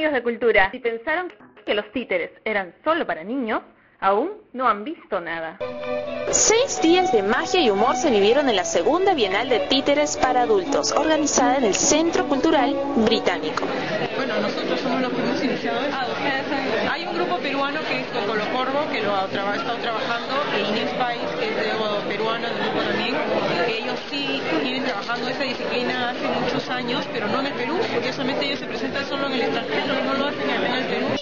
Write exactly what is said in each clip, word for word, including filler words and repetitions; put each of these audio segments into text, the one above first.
amigos de Cultura, si pensaron que los títeres eran solo para niños, aún no han visto nada. Seis días de magia y humor se vivieron en la segunda Bienal de Títeres para Adultos, organizada en el Centro Cultural Británico. Bueno, nosotros somos los que hemos iniciado esto. Ah, ustedes han... Hay un grupo peruano que es Cocolo Corvo, que lo ha tra... estado trabajando, e Inés Pais, que es de peruano, del grupo también, que ellos sí vienen trabajando esa disciplina hace muchos años, pero no en el Perú. Curiosamente ellos se presentan solo en el extranjero y no lo hacen acá en el Perú.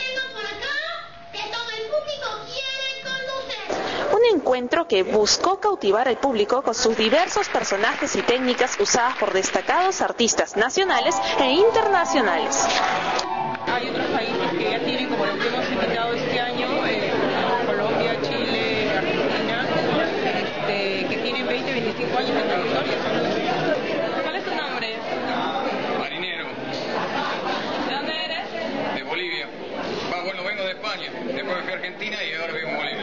Un encuentro que buscó cautivar al público con sus diversos personajes y técnicas usadas por destacados artistas nacionales e internacionales. Hay otros países que ya tienen, como los que hemos invitado este año, eh, Colombia, Chile, Argentina, este, que tienen veinte, veinticinco años de trayectoria. ¿Cuál es tu nombre? Marinero. ¿De dónde eres? De Bolivia. Ah, bueno, vengo de España. Después me fui a Argentina y ahora vivo en Bolivia.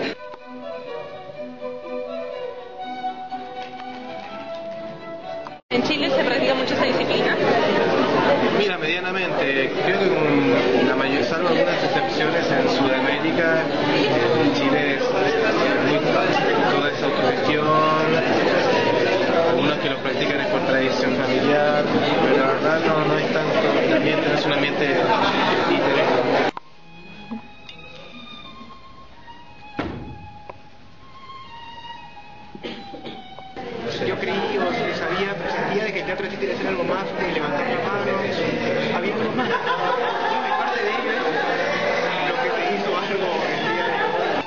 ¿En Chile se practica mucho esa disciplina? Mira, medianamente. Creo que con la mayor, salvo algunas excepciones en Sudamérica, en Chile es muy toda esa autogestión. Algunos que lo practican es por tradición familiar, pero la verdad no, no es tanto. El ambiente no es un ambiente títere. Yo creí o sabía, presentía de que el teatro de títeres era algo más de levantar la mano, había algo más. Yo de parte de ellos, lo que se hizo algo el día de hoy.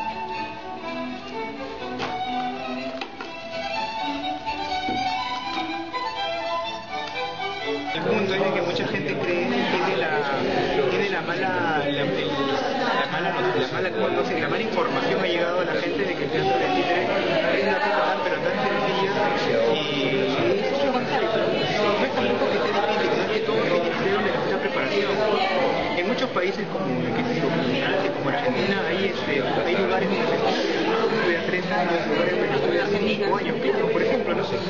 El punto es de que mucha gente cree que tiene la, tiene la mala, la, el, la mala, la mala, no sé, la mala información ha llegado a la gente de que el teatro de títeres es una cosa tan pero tan sencilla. Y eso es bastante, no es tampoco que esté difícil, no es que todo tiene que ser una mucha preparación. En muchos países como, que te digo, como Argentina, hay, este, hay lugares donde se estudia tres años, lugares donde se estudia cinco años, claro, por ejemplo, no sé.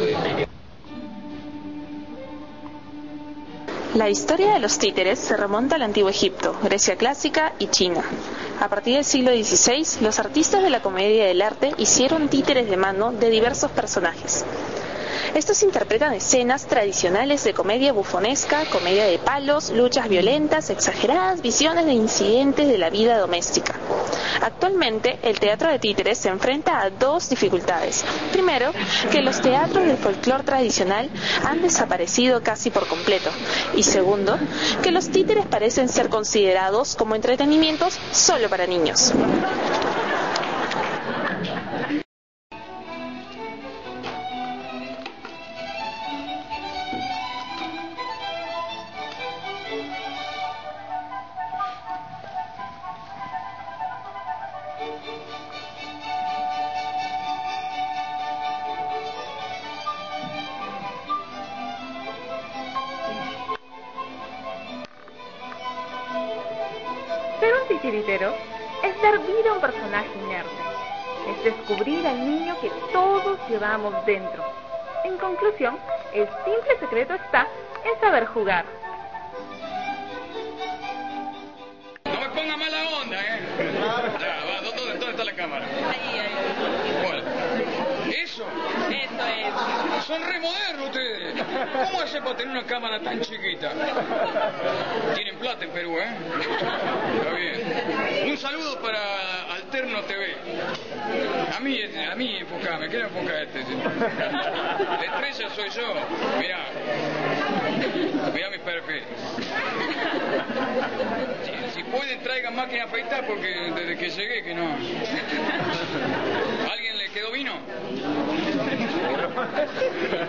La historia de los títeres se remonta al Antiguo Egipto, Grecia clásica y China. A partir del siglo dieciséis, los artistas de la comedia del arte hicieron títeres de mano de diversos personajes. Estos interpretan escenas tradicionales de comedia bufonesca, comedia de palos, luchas violentas, exageradas, visiones de incidentes de la vida doméstica. Actualmente, el teatro de títeres se enfrenta a dos dificultades. Primero, que los teatros del folclore tradicional han desaparecido casi por completo. Y segundo, que los títeres parecen ser considerados como entretenimientos solo para niños. Ser un titiritero es dar vida a un personaje inerte. Es descubrir al niño que todos llevamos dentro. En conclusión, el simple secreto está en saber jugar. No me ponga mala onda, ¿eh? Ya, va, ¿dónde, ¿dónde está la cámara? Ahí, ahí. ¿Cuál? ¿Eso? Eso es. Son re modernos ustedes. ¿Cómo hacen para tener una cámara tan chiquita? Tienen plata en Perú, ¿eh? Está bien. Un saludo para Alterno T V. A mí, a mí enfocame, ¿qué le enfoca este? La estrella soy yo. Mirá. Mirá mi perfil. Si, si pueden traigan máquina a afeitar porque desde que llegué que no. ¿Alguien le quedó vino?